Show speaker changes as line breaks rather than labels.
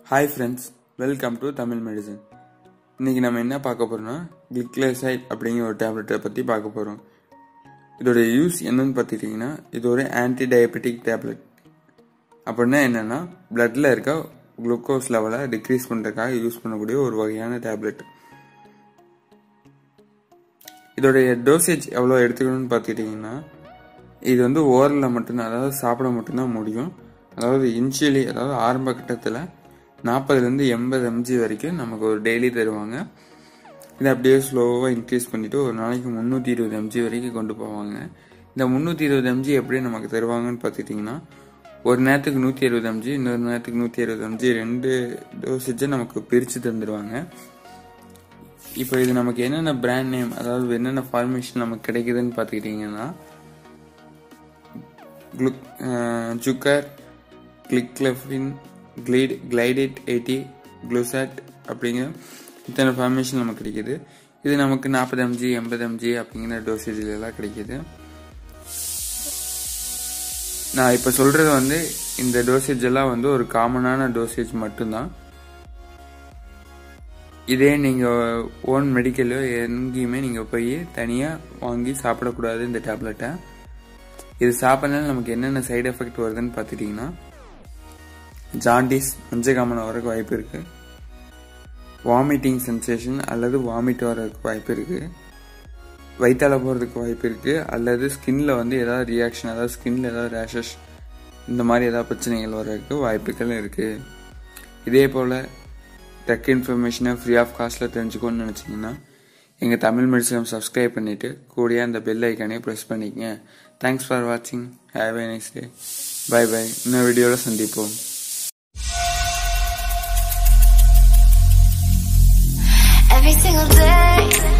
Hi friends, welcome to Tamil Medicine. இன்னைக்கு நம்ம என்ன பார்க்க போறோம்னா கிளிக்லேசைட் அப்படிங்கிற ஒரு டேப்லெட்டை பற்றி பார்க்க போகிறோம். இதோட யூஸ் என்னன்னு பார்த்துக்கிட்டிங்கன்னா இது ஒரு ஆன்டி டயபெட்டிக் டேப்லெட். அப்படின்னா என்னென்னா பிளட்டில் இருக்க குளுக்கோஸ் லெவலை டிக்ரீஸ் பண்ணுறதுக்காக யூஸ் பண்ணக்கூடிய ஒரு வகையான டேப்லெட். இதோடைய டோசேஜ் எவ்வளோ எடுத்துக்கணும்னு பார்த்துக்கிட்டிங்கன்னா இது வந்து ஓரலில் மட்டும்தான், அதாவது சாப்பிட மட்டும்தான் முடியும். அதாவது இனிஷியலி, அதாவது ஆரம்ப கட்டத்தில் 40லேருந்து 80 mg வரைக்கும் நமக்கு ஒரு டெய்லி தருவாங்க. இதை அப்படியே ஸ்லோவாக இன்க்ரீஸ் பண்ணிவிட்டு ஒரு நாளைக்கு 320 mg வரைக்கும் கொண்டு போவாங்க. இந்த 320 mg எப்படி நமக்கு தருவாங்கன்னு பார்த்துக்கிட்டிங்கன்னா ஒரு நேரத்துக்கு 120 mg, இன்னொரு நேரத்துக்கு 120 mg, 2 டோசேஜை நமக்கு பிரித்து தந்துடுவாங்க. இப்போ இது நமக்கு என்னென்ன பிராண்ட் நேம், அதாவது என்னென்ன ஃபார்மேஷன் நமக்கு கிடைக்குதுன்னு பார்த்துக்கிட்டிங்கன்னா ஜுக்கர், கிளிக்லெஃபின், கிளைடேட் 80, குளூசாட் அப்படிங்கிற இத்தனை ஃபார்மேஷன் நமக்கு கிடைக்கிது. இது நமக்கு 40 mg, 80 mg அப்படிங்கிற டோசேஜ்லாம் கிடைக்கிது. நான் இப்போ சொல்கிறது வந்து இந்த டோசேஜ் எல்லாம் வந்து ஒரு காமனான டோசேஜ் மட்டும்தான். இதே நீங்கள் ஓன் மெடிக்கலோ எங்கேயுமே நீங்கள் போய் தனியாக வாங்கி சாப்பிடக்கூடாது இந்த டேப்லெட்டை. இது சாப்பிட்றதுனால நமக்கு என்னென்ன சைடு எஃபெக்ட் வருதுன்னு பார்த்துட்டிங்கன்னா ஜாண்டிஸ், மஞ்சக்காமலை வரக்கு வாய்ப்பு இருக்குது, வாமிட்டிங் சென்சேஷன் அல்லது வாமிட் வரதுக்கு வாய்ப்பு இருக்குது, வயிற்றால போகிறதுக்கு வாய்ப்பு இருக்குது, அல்லது ஸ்கின்ல வந்து ஏதாவது ரியாக்ஷன், அதாவது ஸ்கின்ல ஏதாவது ரேஷஸ் இந்த மாதிரி ஏதாவது பிரச்சனைகள் வர்றதுக்கு வாய்ப்புகள் இருக்குது. இதே போல் டெக் இன்ஃபர்மேஷனை ஃப்ரீ ஆஃப் காஸ்ட்டில் தெரிஞ்சுக்கணும்னு நினச்சிங்கன்னா எங்கள் தமிழ் மெடிசன் சப்ஸ்கிரைப் பண்ணிவிட்டு கூடிய அந்த பெல் ஐக்கானே ப்ரெஸ் பண்ணிக்கங்க. தேங்க்ஸ் ஃபார் வாட்சிங். Have a nice day. Bye bye. இன்னும் வீடியோவில் சந்திப்போம்.
Every single day